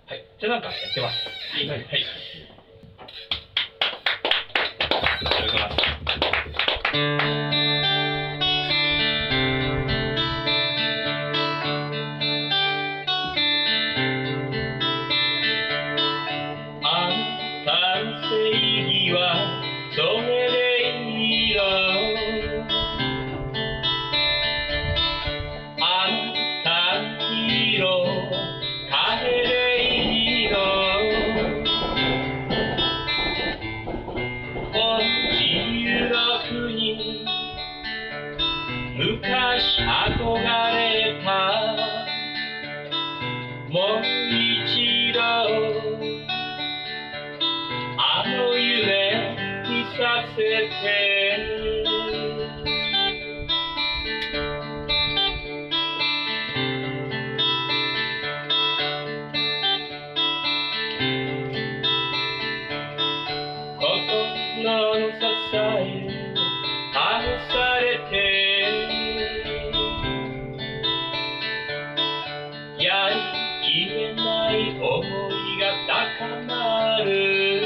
はい。じゃあなんかやってます。はい。はい。ありがとうございます。あんたの正義はそれでいいの。あんたのヒーロー彼でいいの。この自由の国昔憧れたもう一度あの夢見させて。心の支え離されてやりきれない想いが高まる。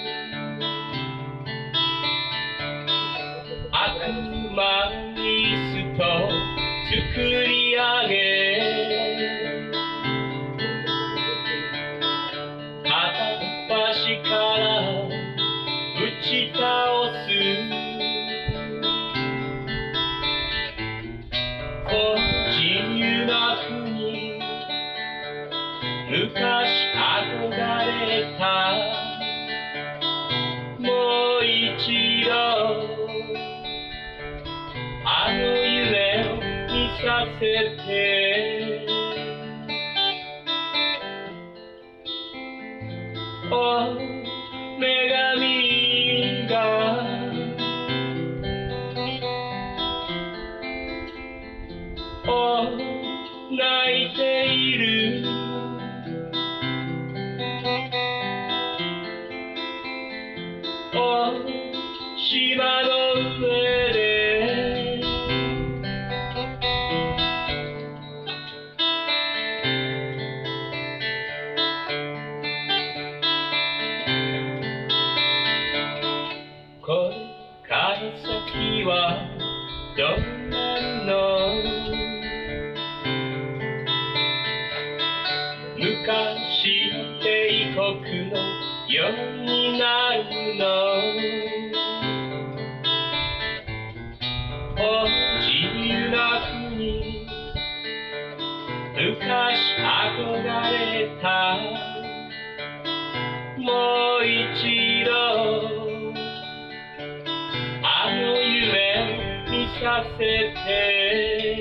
悪魔のリスト作り上げ片っ端から打ち倒す。この自由な国昔憧れたもう一度あの夢を見させて。お女神が泣いている。島の上でこれから先はどうなるの。昔帝国のようになるの。自由な国昔憧れたもう一度あの夢を見させて。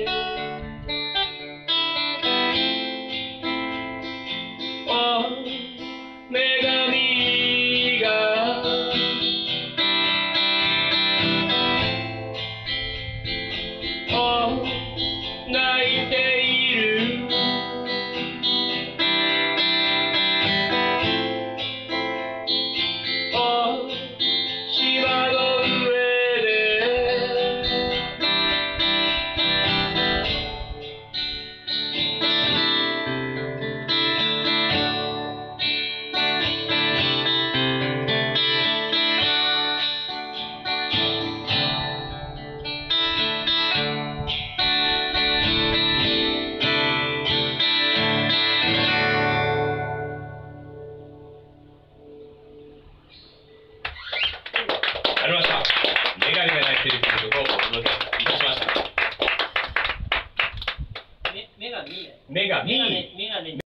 女神が泣いている。島の上でありました。女神が泣いているということをお届けいたしました。 女神。 女神。